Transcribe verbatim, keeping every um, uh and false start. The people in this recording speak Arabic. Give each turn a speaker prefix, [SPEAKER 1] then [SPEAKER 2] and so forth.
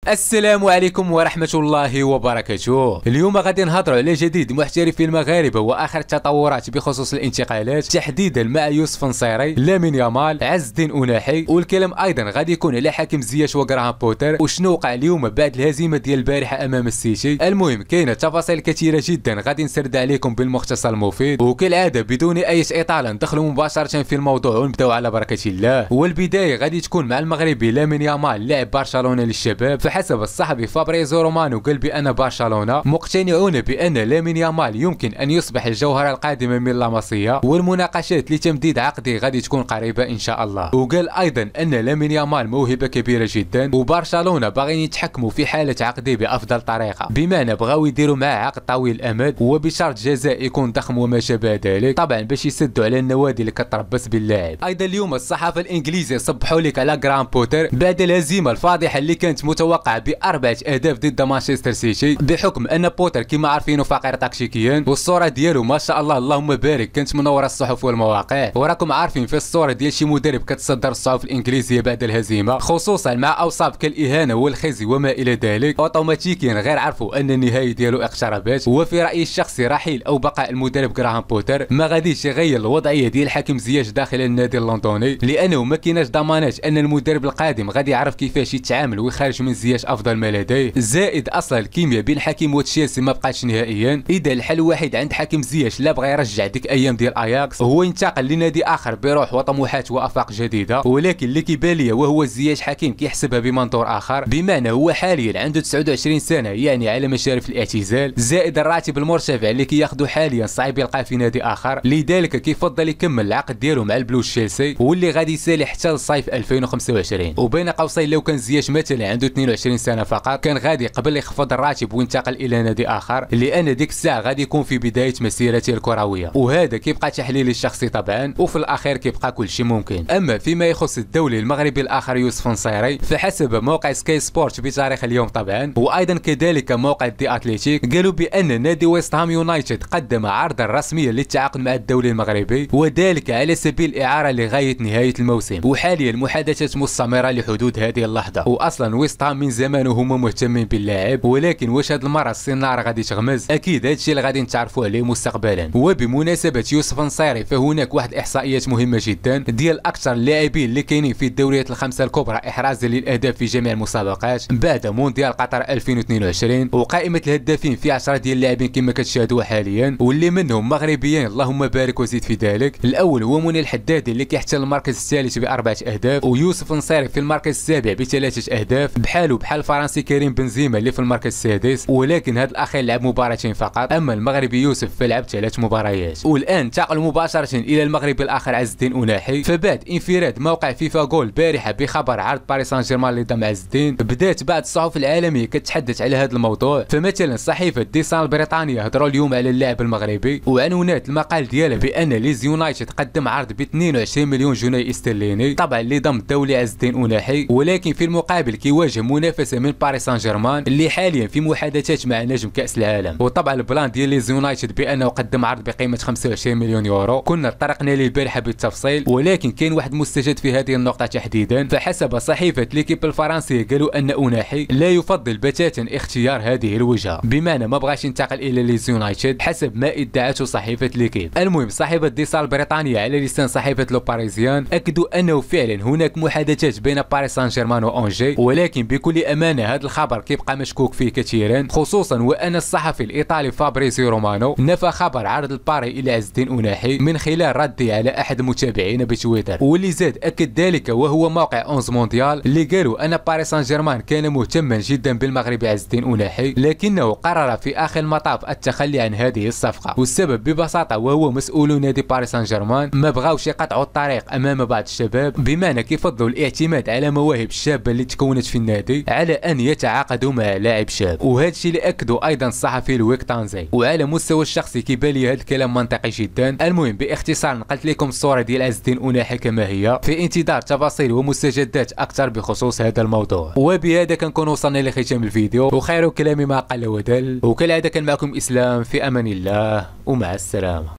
[SPEAKER 1] السلام عليكم ورحمة الله وبركاته. اليوم غادي نهضروا على جديد محترفين المغاربة واخر التطورات بخصوص الانتقالات، تحديدا مع يوسف نصيري، لامين يامال، عز الدين أناحي، والكلام ايضا غادي يكون على حكيم زياش وغراهام بوتر وشنو وقع اليوم بعد الهزيمة ديال البارحة امام السيتي. المهم كاينه تفاصيل كثيرة جدا غادي نسرد عليكم بالمختصر المفيد، وكالعادة بدون اي اطالة ندخلوا مباشرة في الموضوع ونبداو على بركة الله. والبداية غادي تكون مع المغربي لامين يامال لاعب برشلونة للشباب. فحسب الصحفي فابريزو رومانو قال بان برشلونة مقتنعون بان لامين يامال يمكن ان يصبح الجوهرة القادمة من لاماسيا، والمناقشات لتمديد عقده غادي تكون قريبة ان شاء الله. وقال ايضا ان لامين يامال موهبة كبيرة جدا، وبرشلونة باغيين يتحكموا في حالة عقده بافضل طريقة، بمعنى بغاو يديروا معاه عقد طويل الامد وبشرط جزاء يكون ضخم وما شابه ذلك، طبعا باش يسدوا على النوادي اللي كتربص باللاعب. ايضا اليوم الصحافة الانجليزية صبحوا لك على غراهام بوتر بعد الهزيمة الفاضحة اللي كانت متوقعة بأربعة أهداف ضد مانشستر سيتي، بحكم أن بوتر كما عارفينه فقير تكتيكيا، والصورة ديالو ما شاء الله اللهم بارك كانت منورة الصحف والمواقع. وراكم عارفين في الصورة ديال شي مدرب كتصدر الصحف الإنجليزية بعد الهزيمة، خصوصا مع أوصاف كالإهانة والخزي وما إلى ذلك، أوتوماتيكيا غير عرفوا أن النهاية ديالو اقتربت. وفي رأيي الشخصي رحيل أو بقاء المدرب غراهام بوتر ما غاديش يغير الوضعية ديال حكيم زياش داخل النادي اللندني، لأنه ما كايناش ضمانات أن المدرب القادم غادي يعرف كيفاش يتعامل ويخرج من زياش افضل ما لديه. زائد اصلا الكيمياء بين حكيم وتشيلسي ما بقاتش نهائيا. اذا الحل الوحيد عند حكيم زياش لا بغى يرجع ديك ايام ديال اياكس هو ينتقل لنادي اخر بروح وطموحات وافاق جديده، ولكن اللي كيبان لي وهو زياش حكيم كيحسبها بمنظور اخر، بمعنى هو حاليا عنده تسعة وعشرين سنه يعني على مشارف الاعتزال، زائد الراتب المرتفع اللي كياخذه حاليا صعيب يلقاه في نادي اخر، لذلك كيفضل يكمل العقد ديالو مع البلوز تشيلسي واللي غادي يسالي حتى لصيف ألفين وخمسة وعشرين. وبين قوسين لو كان زياش مثلا عنده اثنين وعشرين سنه فقط كان غادي قبل يخفض الراتب وينتقل الى نادي اخر، لان ديك الساعه غادي يكون في بدايه مسيرته الكرويه، وهذا كيبقى تحليلي الشخصي طبعا، وفي الاخير كيبقى كل شيء ممكن. اما فيما يخص الدولي المغربي الاخر يوسف نصيري، فحسب موقع سكاي سبورت بتاريخ اليوم طبعا وايضا كذلك موقع دي اتليتيك، قالوا بان نادي ويست هام يونايتد قدم عرضا رسميا للتعاقد مع الدولي المغربي، وذلك على سبيل الاعاره لغايه نهايه الموسم، وحاليا المحادثات مستمره لحدود هذه اللحظه. واصلا ويست هام من زمان وهما مهتمين باللاعب، ولكن واش هاد المره السينار غادي تغمز؟ اكيد هادشي اللي غادي نتعرفوا عليه مستقبلا. وبمناسبه يوسف نصيري فهناك واحد الاحصائيات مهمه جدا ديال اكثر اللاعبين اللي كاينين في الدوريات الخمسه الكبرى احرازا للاهداف في جميع المسابقات بعد مونديال قطر ألفين واثنين وعشرين، وقائمه الهدافين في عشرة ديال اللاعبين كما كتشاهدوا حاليا، واللي منهم مغربيين اللهم بارك وزيد في ذلك. الاول هو منير الحدادي اللي كيحتل المركز الثالث باربعه اهداف، ويوسف نصيري في المركز السابع بثلاثه اهداف، بحاله بحال الفرنسي كريم بنزيما اللي في المركز السادس، ولكن هذا الاخير لعب مباراتين فقط، اما المغربي يوسف فلعب ثلاث مباريات. والان انتقل مباشره الى المغربي الاخر عز الدين أناحي. فبعد انفراد موقع فيفا جول البارحه بخبر عرض باريس سان جيرمان لضم عز الدين، بدات بعض الصحف العالميه كتحدث على هذا الموضوع. فمثلا صحيفه دي سان البريطانيه هضروا اليوم على اللاعب المغربي، وعنونات المقال ديالها بان ليز يونايتد قدم عرض ب اثنين وعشرين مليون جنيه استرليني طبعا لضم الدولي عز الدين أناحي، ولكن في المقابل كيواجه منافسه من باريس سان جيرمان اللي حاليا في محادثات مع نجم كاس العالم. وطبعا البلان ديال ليز يونايتد بانه قدم عرض بقيمه خمسة وعشرين مليون يورو كنا طرقنا ليه البارحه بالتفصيل، ولكن كاين واحد مستجد في هذه النقطه تحديدا. فحسب صحيفه ليكيب الفرنسيه قالوا ان أناحي لا يفضل بتاتا اختيار هذه الوجهه، بمعنى ما بغاش ينتقل الى ليز يونايتد حسب ما ادعته صحيفه ليكيب. المهم صحيفه دي سال البريطانيه على لسان صحيفه لو باريزيان اكدوا انه فعلا هناك محادثات بين باريس سان جيرمان وانجي، ولكن بكل امانه هذا الخبر كيبقى مشكوك فيه كثيرا، خصوصا وان الصحفي الايطالي فابريزيو رومانو نفى خبر عرض الباري الى عز الدين أناحي من خلال رده على احد المتابعين بتويتر، واللي زاد اكد ذلك وهو موقع أونز مونديال اللي قالوا ان باريس سان جيرمان كان مهتما جدا بالمغربي عز الدين أناحي، لكنه قرر في اخر المطاف التخلي عن هذه الصفقه، والسبب ببساطه وهو مسؤولو نادي باريس سان جيرمان ما بغاوش يقطعوا الطريق امام بعض الشباب، بمعنى كيفضلوا الاعتماد على مواهب الشابه اللي تكونت في النادي على ان يتعاقدوا مع لاعب شاب. وهذا الشيء اللي اكدوا ايضا الصحفي لويك تانزي، وعلى مستوى الشخصي كيبان لي هذا الكلام منطقي جدا. المهم باختصار نقلت لكم الصوره ديال عز الدين أناحي كما هي، في انتظار تفاصيل ومستجدات اكثر بخصوص هذا الموضوع. وبهذا كنكون وصلنا لختام الفيديو، وخير كلامي ما قل ودل، وكالعاده كان معكم اسلام، في امان الله ومع السلامه.